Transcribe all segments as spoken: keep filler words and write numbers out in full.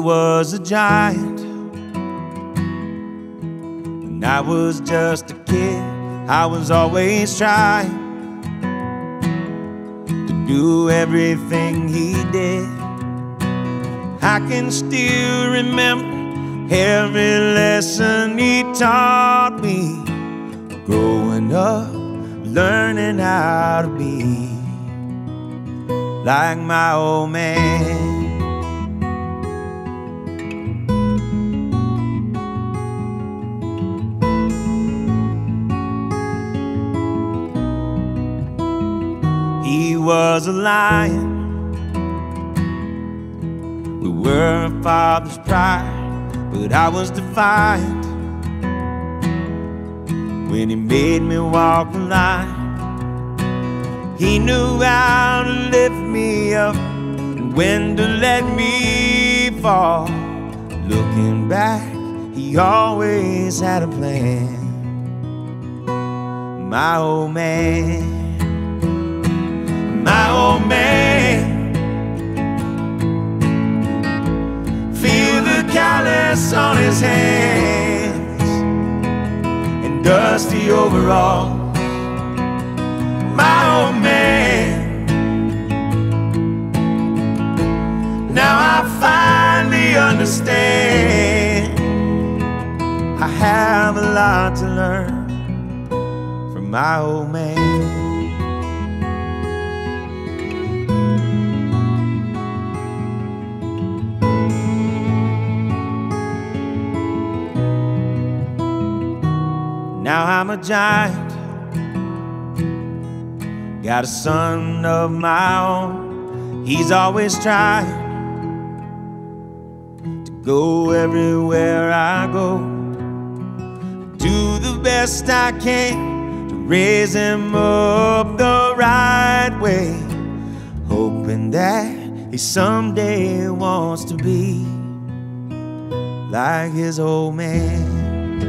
was a giant when I was just a kid. I was always trying to do everything he did. I can still remember every lesson he taught me, growing up, learning how to be like my old man. He was a lion, we were a father's pride, but I was defiant when he made me walk the line. He knew how to lift me up and when to let me fall. Looking back, he always had a plan. My old man, my old man. Feel the callus on his hands and dusty overalls. My old man. Now I finally understand. I have a lot to learn from my old man. Now I'm a giant, got a son of my own. He's always trying to go everywhere I go. Do the best I can to raise him up the right way, hoping that he someday wants to be like his old man.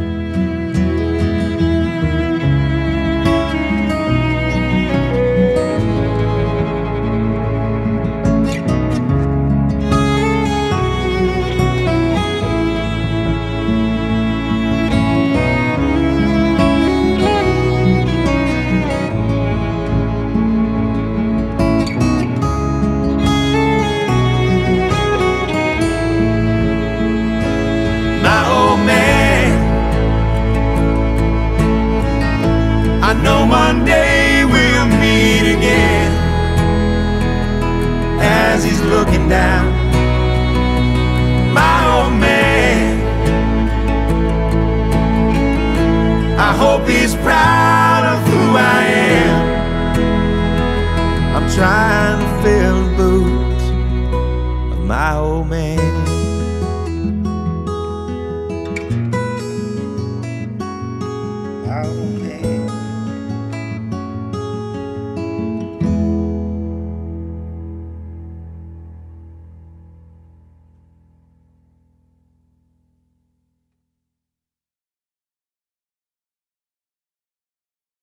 I know one day we'll meet again. As he's looking down, my old man, I hope he's proud of who I am. I'm trying to fill the boots of my old man.